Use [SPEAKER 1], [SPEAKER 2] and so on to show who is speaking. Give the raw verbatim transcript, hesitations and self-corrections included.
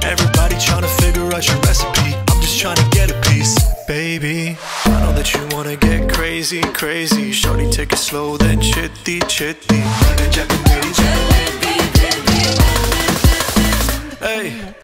[SPEAKER 1] Everybody tryna figure out your recipe, I'm just tryna get a piece. Baby, I know that you wanna get crazy, crazy. Shorty, take it slow, then chitty, chitty.